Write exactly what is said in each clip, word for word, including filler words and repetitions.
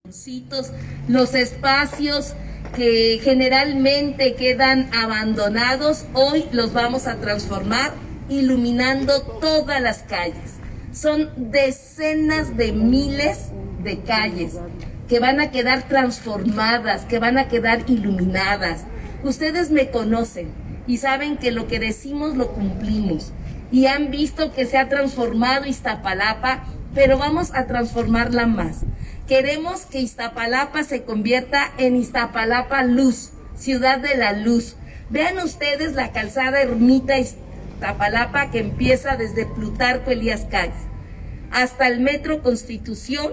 Los espacios que generalmente quedan abandonados, hoy los vamos a transformar iluminando todas las calles. Son decenas de miles de calles que van a quedar transformadas, que van a quedar iluminadas. Ustedes me conocen y saben que lo que decimos lo cumplimos. Y han visto que se ha transformado Iztapalapa, pero vamos a transformarla más. Queremos que Iztapalapa se convierta en Iztapalapa Luz, ciudad de la luz. Vean ustedes la calzada Ermita Iztapalapa que empieza desde Plutarco Elías Calles hasta el Metro Constitución,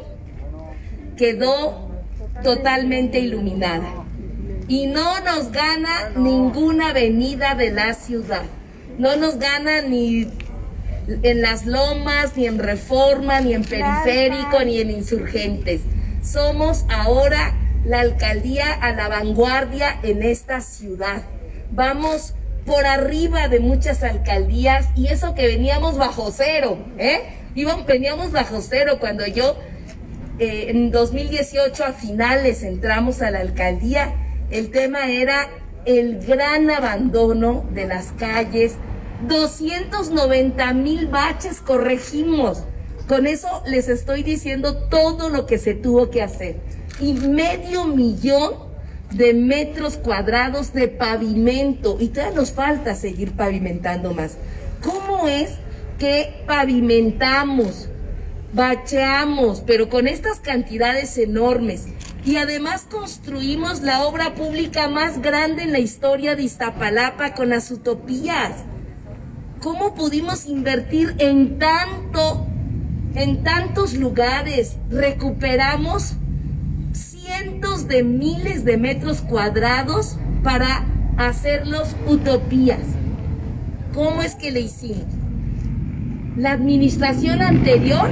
quedó totalmente iluminada. Y no nos gana ninguna avenida de la ciudad. No nos gana ni en Las Lomas, ni en Reforma, ni en Periférico, ni en Insurgentes. Somos ahora la alcaldía a la vanguardia en esta ciudad. Vamos por arriba de muchas alcaldías, y eso que veníamos bajo cero, ¿eh? Íbamos, veníamos bajo cero cuando yo eh, en dos mil dieciocho a finales entramos a la alcaldía. El tema era el gran abandono de las calles. doscientos noventa mil baches corregimos. Con eso les estoy diciendo todo lo que se tuvo que hacer. Y medio millón de metros cuadrados de pavimento. Y todavía nos falta seguir pavimentando más. ¿Cómo es que pavimentamos, bacheamos, pero con estas cantidades enormes? Y además construimos la obra pública más grande en la historia de Iztapalapa con las utopías. ¿Cómo pudimos invertir en tanto, en tantos lugares? Recuperamos cientos de miles de metros cuadrados para hacerlos utopías. ¿Cómo es que le hicimos? La administración anterior,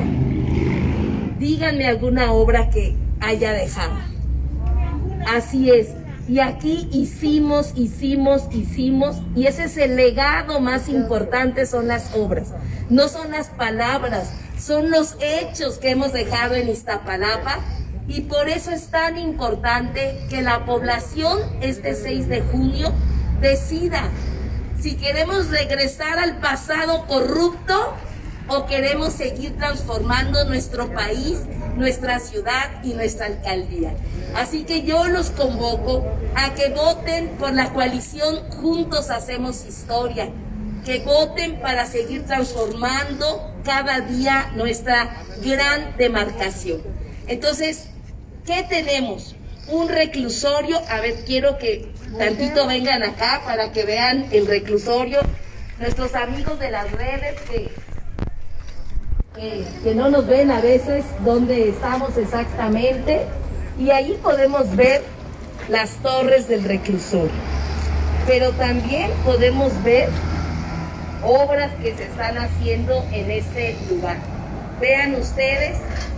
díganme alguna obra que haya dejado. Así es. Y aquí hicimos, hicimos, hicimos, y ese es el legado más importante, son las obras. No son las palabras, son los hechos que hemos dejado en Iztapalapa, y por eso es tan importante que la población este seis de junio decida si queremos regresar al pasado corrupto o queremos seguir transformando nuestro país, nuestra ciudad y nuestra alcaldía. Así que yo los convoco a que voten por la coalición Juntos Hacemos Historia, que voten para seguir transformando cada día nuestra gran demarcación. Entonces, ¿qué tenemos? Un reclusorio. A ver, quiero que tantito vengan acá para que vean el reclusorio. Nuestros amigos de las redes que... Que, que no nos ven a veces dónde estamos exactamente, y ahí podemos ver las torres del reclusorio, pero también podemos ver obras que se están haciendo en este lugar. Vean ustedes,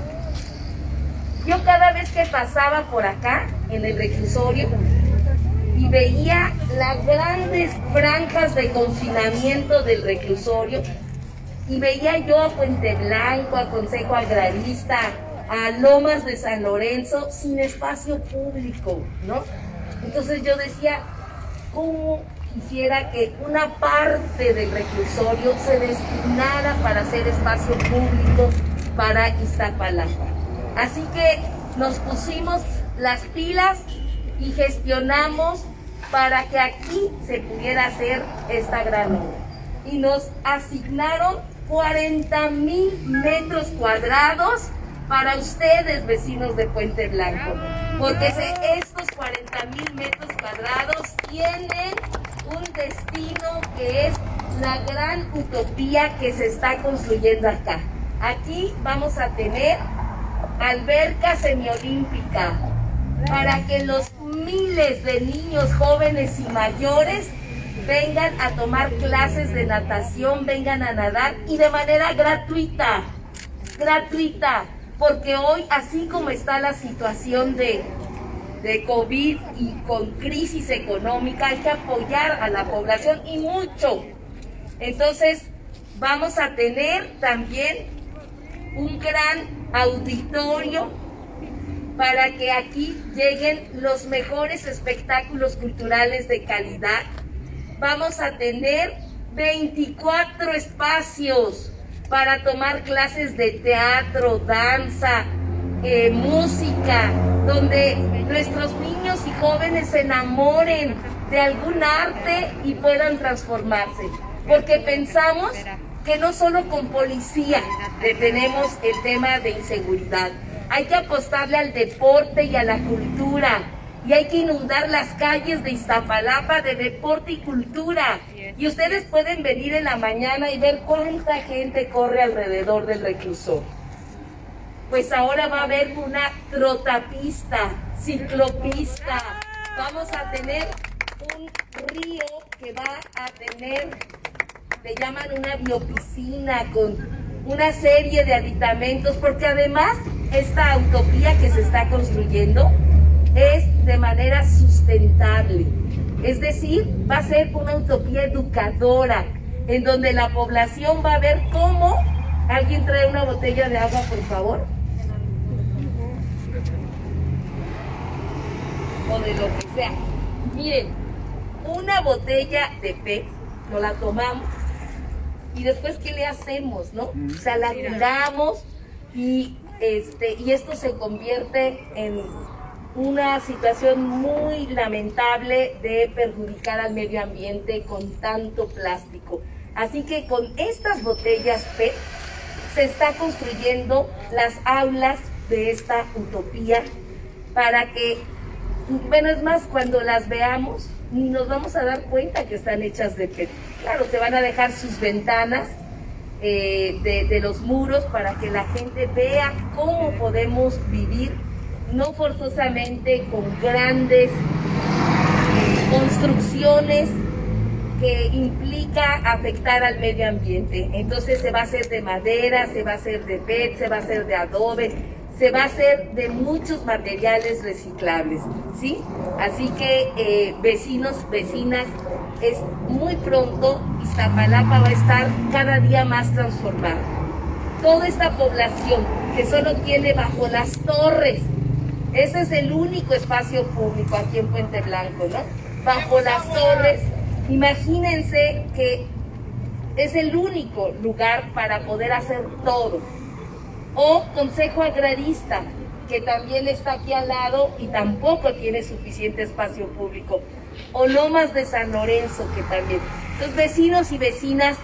yo cada vez que pasaba por acá en el reclusorio y veía las grandes franjas de confinamiento del reclusorio, y veía yo a Puente Blanco, a Consejo Agrarista, a Lomas de San Lorenzo, sin espacio público, ¿no? Entonces yo decía, ¿cómo quisiera que una parte del reclusorio se destinara para hacer espacio público para Iztapalapa? Así que nos pusimos las pilas y gestionamos para que aquí se pudiera hacer esta gran obra. Y nos asignaron cuarenta mil metros cuadrados para ustedes, vecinos de Puente Blanco, porque se, estos cuarenta mil metros cuadrados tienen un destino que es la gran utopía que se está construyendo acá. Aquí vamos a tener alberca semiolímpica para que los miles de niños, jóvenes y mayores vengan a tomar clases de natación, vengan a nadar, y de manera gratuita, gratuita, porque hoy, así como está la situación de, de COVID y con crisis económica, hay que apoyar a la población, y mucho. Entonces, vamos a tener también un gran auditorio para que aquí lleguen los mejores espectáculos culturales de calidad. Vamos a tener veinticuatro espacios para tomar clases de teatro, danza, eh, música, donde nuestros niños y jóvenes se enamoren de algún arte y puedan transformarse. Porque pensamos que no solo con policía detenemos el tema de inseguridad. Hay que apostarle al deporte y a la cultura. Y hay que inundar las calles de Iztapalapa de deporte y cultura. Y ustedes pueden venir en la mañana y ver cuánta gente corre alrededor del reclusorio. Pues ahora va a haber una trotapista, ciclopista. Vamos a tener un río que va a tener, le llaman una biopiscina con una serie de aditamentos, porque además esta utopía que se está construyendo es de manera sustentable. Es decir, va a ser una utopía educadora, en donde la población va a ver cómo... ¿Alguien trae una botella de agua, por favor? O de lo que sea. Miren, una botella de P E T, nos la tomamos, y después, ¿qué le hacemos, no? O sea, la tiramos, y, este, y esto se convierte en una situación muy lamentable de perjudicar al medio ambiente con tanto plástico. Así que con estas botellas P E T se está construyendo las aulas de esta utopía para que, bueno, es más, cuando las veamos ni nos vamos a dar cuenta que están hechas de P E T. Claro, se van a dejar sus ventanas eh, de, de los muros para que la gente vea cómo podemos vivir, no forzosamente con grandes eh, construcciones que implica afectar al medio ambiente. Entonces se va a hacer de madera, se va a hacer de P E T, se va a hacer de adobe, se va a hacer de muchos materiales reciclables, ¿sí? Así que eh, vecinos, vecinas, es muy pronto Iztapalapa va a estar cada día más transformada. Toda esta población que solo tiene bajo las torres, ese es el único espacio público aquí en Puente Blanco, ¿no? Bajo las torres. Imagínense que es el único lugar para poder hacer todo. O Consejo Agrarista, que también está aquí al lado y tampoco tiene suficiente espacio público. O Lomas de San Lorenzo, que también. Entonces, vecinos y vecinas,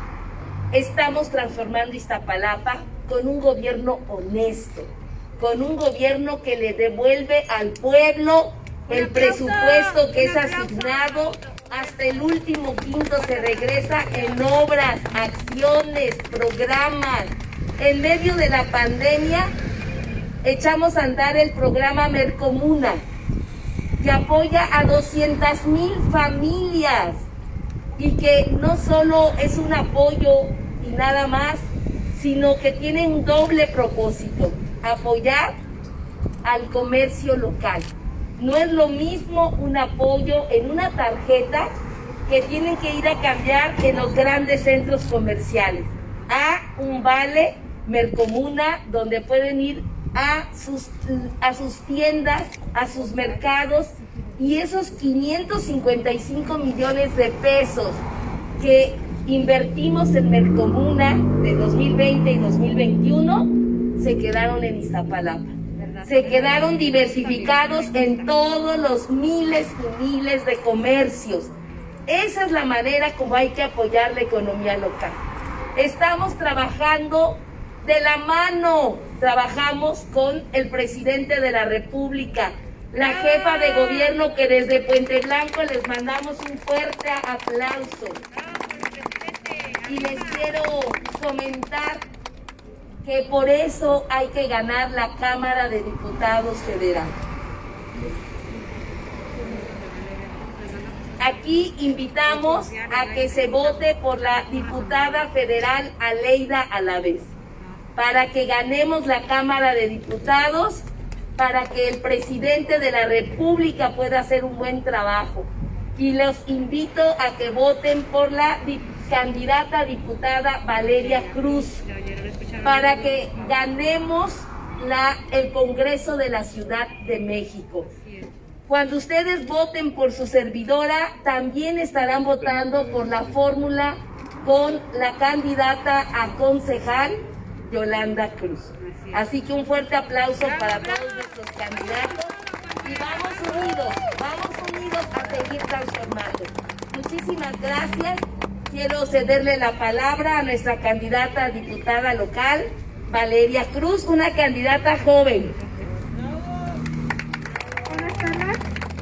estamos transformando Iztapalapa con un gobierno honesto, con un gobierno que le devuelve al pueblo el presupuesto que es asignado. Hasta el último quinto se regresa en obras, acciones, programas. En medio de la pandemia echamos a andar el programa Mercomuna, que apoya a doscientas mil familias y que no solo es un apoyo y nada más, sino que tiene un doble propósito: apoyar al comercio local. No es lo mismo un apoyo en una tarjeta que tienen que ir a cambiar en los grandes centros comerciales, a un vale Mercomuna, donde pueden ir a sus, a sus tiendas, a sus mercados, y esos quinientos cincuenta y cinco millones de pesos que invertimos en Mercomuna de dos mil veinte y dos mil veintiuno se quedaron en Iztapalapa. Se quedaron diversificados en todos los miles y miles de comercios. Esa es la manera como hay que apoyar la economía local. Estamos trabajando de la mano, trabajamos con el presidente de la República, la jefa de gobierno, que desde Puente Blanco les mandamos un fuerte aplauso. Y les quiero comentar que por eso hay que ganar la Cámara de Diputados Federal. Aquí invitamos a que se vote por la diputada federal Aleida Alavés, para que ganemos la Cámara de Diputados, para que el presidente de la República pueda hacer un buen trabajo. Y los invito a que voten por la candidata diputada Valeria Cruz, para que ganemos la, el Congreso de la Ciudad de México. Cuando ustedes voten por su servidora, también estarán votando por la fórmula con la candidata a concejal Yolanda Cruz. Así que un fuerte aplauso para todos nuestros candidatos y vamos unidos, vamos unidos a seguir transformando. Muchísimas gracias. Quiero cederle la palabra a nuestra candidata a diputada local, Valeria Cruz, una candidata joven. Buenas tardes.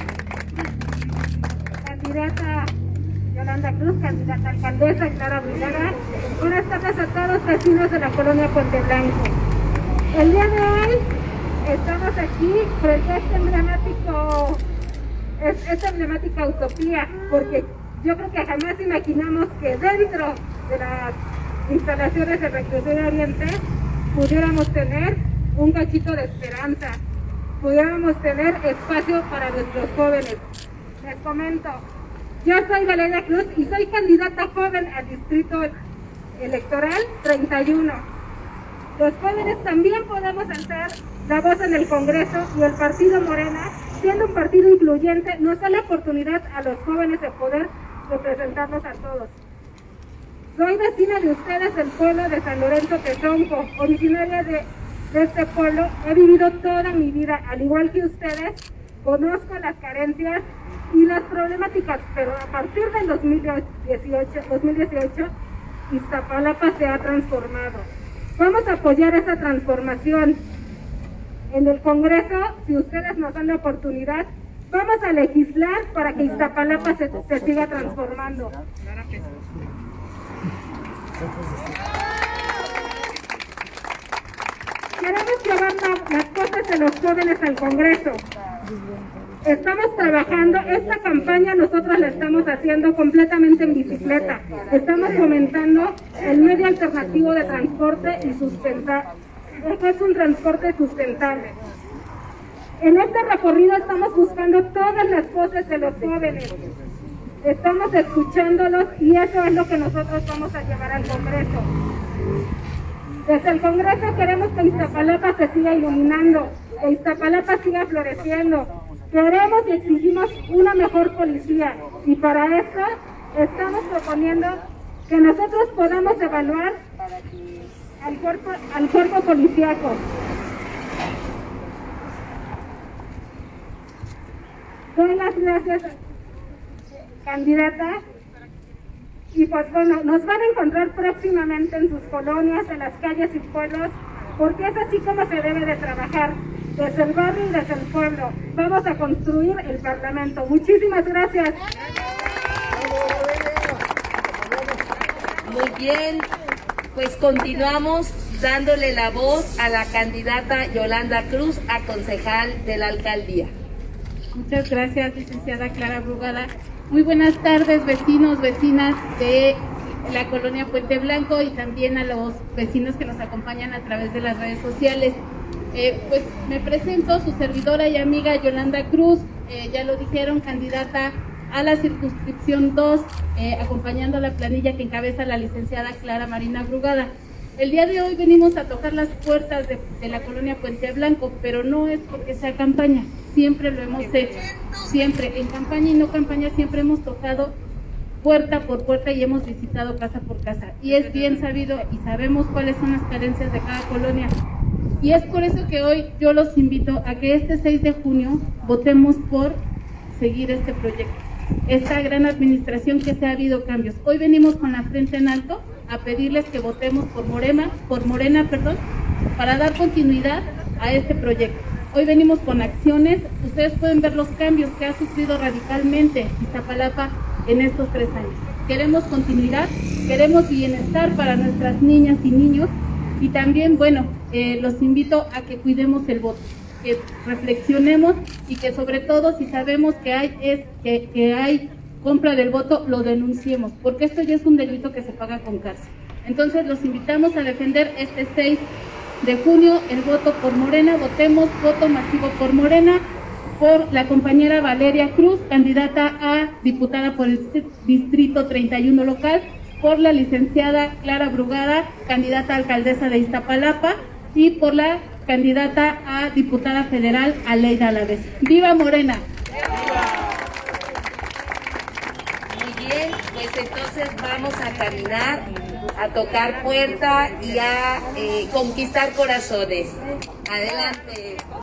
Candidata Yolanda Cruz, candidata alcaldesa Clara Brugada. Buenas tardes a todos los vecinos de la colonia Puente Blanco. El día de hoy estamos aquí frente a este emblemático, es, esta emblemática utopía, porque yo creo que jamás imaginamos que dentro de las instalaciones de Reclusorio Oriente pudiéramos tener un cachito de esperanza, pudiéramos tener espacio para nuestros jóvenes. Les comento, yo soy Valeria Cruz y soy candidata joven al Distrito Electoral treinta y uno. Los jóvenes también podemos alzar la voz en el Congreso y el partido Morena, siendo un partido incluyente, nos da la oportunidad a los jóvenes de poder representarlos a todos. Soy vecina de ustedes del pueblo de San Lorenzo Tezonco, originaria de, de este pueblo. He vivido toda mi vida, al igual que ustedes, conozco las carencias y las problemáticas, pero a partir del dos mil dieciocho, Iztapalapa se ha transformado. Vamos a apoyar esa transformación. En el Congreso, si ustedes nos dan la oportunidad, vamos a legislar para que Iztapalapa se, se siga transformando. Queremos llevar la, las cosas de los jóvenes al Congreso. Estamos trabajando, esta campaña nosotros la estamos haciendo completamente en bicicleta. Estamos fomentando el medio alternativo de transporte y sustentable. Es un transporte sustentable. En este recorrido estamos buscando todas las voces de los jóvenes. Estamos escuchándolos y eso es lo que nosotros vamos a llevar al Congreso. Desde el Congreso queremos que Iztapalapa se siga iluminando, que Iztapalapa siga floreciendo. Queremos y exigimos una mejor policía y para eso estamos proponiendo que nosotros podamos evaluar al cuerpo, al cuerpo policíaco. Doy las gracias, candidata, y pues bueno, nos van a encontrar próximamente en sus colonias, en las calles y pueblos, porque es así como se debe de trabajar, desde el barrio y desde el pueblo. Vamos a construir el Parlamento. Muchísimas gracias. Muy bien, pues continuamos dándole la voz a la candidata Yolanda Cruz a concejal de la alcaldía. Muchas gracias, licenciada Clara Brugada. Muy buenas tardes, vecinos, vecinas de la colonia Puente Blanco y también a los vecinos que nos acompañan a través de las redes sociales. Eh, pues me presento, su servidora y amiga Yolanda Cruz, eh, ya lo dijeron, candidata a la circunscripción dos, eh, acompañando a la planilla que encabeza la licenciada Clara Marina Brugada. El día de hoy venimos a tocar las puertas de, de la colonia Puente Blanco, pero no es porque sea campaña, siempre lo hemos hecho, siempre, en campaña y no campaña, siempre hemos tocado puerta por puerta y hemos visitado casa por casa. Y es bien sabido y sabemos cuáles son las carencias de cada colonia. Y es por eso que hoy yo los invito a que este seis de junio votemos por seguir este proyecto, esta gran administración que se ha habido cambios. Hoy venimos con la frente en alto a pedirles que votemos por Morena, por Morena, perdón, para dar continuidad a este proyecto. Hoy venimos con acciones, ustedes pueden ver los cambios que ha sufrido radicalmente Iztapalapa en estos tres años. Queremos continuidad, queremos bienestar para nuestras niñas y niños y también, bueno, eh, los invito a que cuidemos el voto, que reflexionemos y que sobre todo si sabemos que hay, es, que, que hay compra del voto, lo denunciemos, porque esto ya es un delito que se paga con cárcel. Entonces los invitamos a defender este seis de junio el voto por Morena, votemos voto masivo por Morena, por la compañera Valeria Cruz, candidata a diputada por el Distrito treinta y uno local, por la licenciada Clara Brugada, candidata a alcaldesa de Iztapalapa, y por la candidata a diputada federal, Aleida Alavés. ¡Viva Morena! Muy bien, pues entonces vamos a caminar, a tocar puerta y a eh, conquistar corazones. Adelante.